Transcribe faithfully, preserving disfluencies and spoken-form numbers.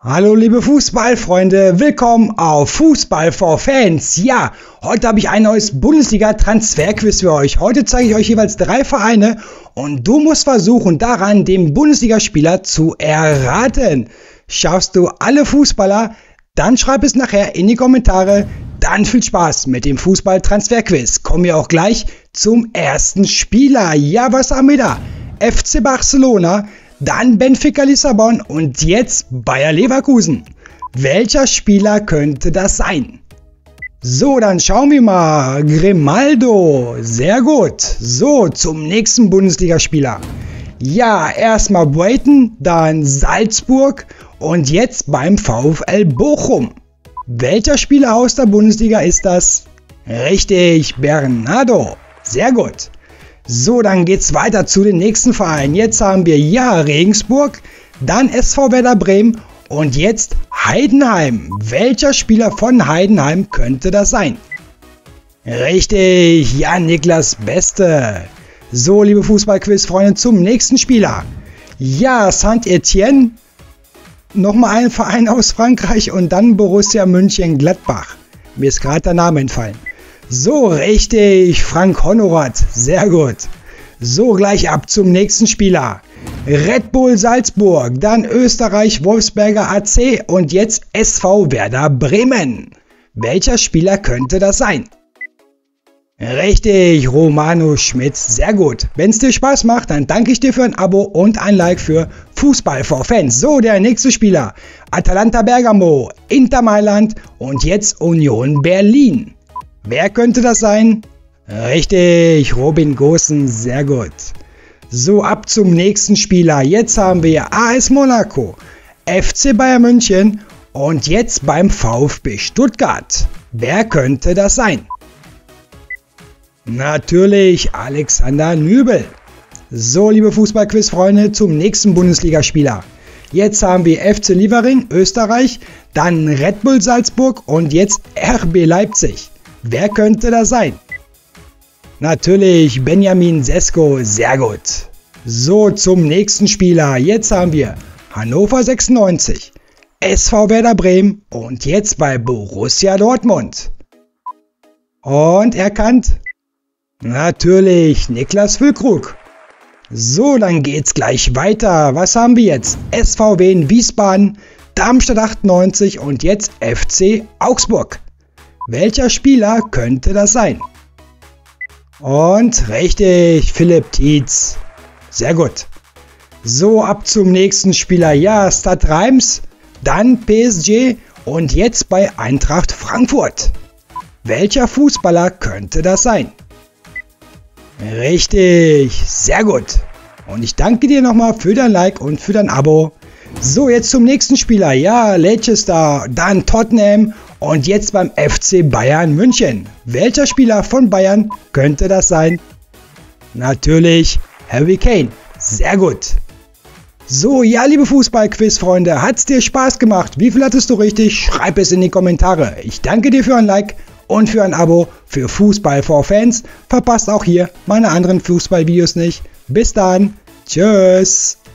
Hallo liebe Fußballfreunde, willkommen auf Fußball for Fans. Ja, heute habe ich ein neues Bundesliga-Transferquiz für euch. Heute zeige ich euch jeweils drei Vereine und du musst versuchen, daran den Bundesligaspieler zu erraten. Schaffst du alle Fußballer? Dann schreib es nachher in die Kommentare. Dann viel Spaß mit dem Fußball-Transferquiz. Kommen wir auch gleich zum ersten Spieler. Ja, was haben wir da? F C Barcelona, dann Benfica Lissabon und jetzt Bayer Leverkusen. Welcher Spieler könnte das sein? So, dann schauen wir mal. Grimaldo, sehr gut. So, zum nächsten Bundesligaspieler. Ja, erstmal Brighton, dann Salzburg und jetzt beim VfL Bochum. Welcher Spieler aus der Bundesliga ist das? Richtig, Bernardo. Sehr gut. So, dann geht's weiter zu den nächsten Vereinen. Jetzt haben wir ja Regensburg, dann S V Werder Bremen und jetzt Heidenheim. Welcher Spieler von Heidenheim könnte das sein? Richtig, ja, Niklas Beste. So, liebe Fußballquiz-Freunde, zum nächsten Spieler. Ja, Saint-Etienne, nochmal ein Verein aus Frankreich und dann Borussia Mönchengladbach. Mir ist gerade der Name entfallen. So, richtig, Frank Honorat, sehr gut. So, gleich ab zum nächsten Spieler. Red Bull Salzburg, dann Österreich Wolfsberger A C und jetzt S V Werder Bremen. Welcher Spieler könnte das sein? Richtig, Romano Schmitz, sehr gut. Wenn es dir Spaß macht, dann danke ich dir für ein Abo und ein Like für Fußball for Fans. So, der nächste Spieler. Atalanta Bergamo, Inter Mailand und jetzt Union Berlin. Wer könnte das sein? Richtig, Robin Gosens, sehr gut. So, ab zum nächsten Spieler. Jetzt haben wir A S Monaco, F C Bayern München und jetzt beim VfB Stuttgart. Wer könnte das sein? Natürlich Alexander Nübel. So, liebe Fußballquiz-Freunde, zum nächsten Bundesligaspieler. Jetzt haben wir F C Liefering, Österreich, dann Red Bull Salzburg und jetzt R B Leipzig. Wer könnte das sein? Natürlich Benjamin Sesko, sehr gut. So, zum nächsten Spieler. Jetzt haben wir Hannover sechsundneunzig, S V Werder Bremen und jetzt bei Borussia Dortmund. Und erkannt? Natürlich Niklas Füllkrug. So, dann geht's gleich weiter. Was haben wir jetzt? S V W in Wiesbaden, Darmstadt achtundneunzig und jetzt F C Augsburg. Welcher Spieler könnte das sein? Und richtig, Philipp Tietz. Sehr gut. So, ab zum nächsten Spieler. Ja, Stade Reims, dann P S G und jetzt bei Eintracht Frankfurt. Welcher Fußballer könnte das sein? Richtig, sehr gut. Und ich danke dir nochmal für dein Like und für dein Abo. So, jetzt zum nächsten Spieler. Ja, Leicester, dann Tottenham und jetzt beim F C Bayern München. Welcher Spieler von Bayern könnte das sein? Natürlich Harry Kane. Sehr gut. So, ja, liebe Fußball-Quiz-Freunde, hat's dir Spaß gemacht? Wie viel hattest du richtig? Schreib es in die Kommentare. Ich danke dir für ein Like und für ein Abo für Fußball for Fans. Verpasst auch hier meine anderen Fußballvideos nicht. Bis dann. Tschüss.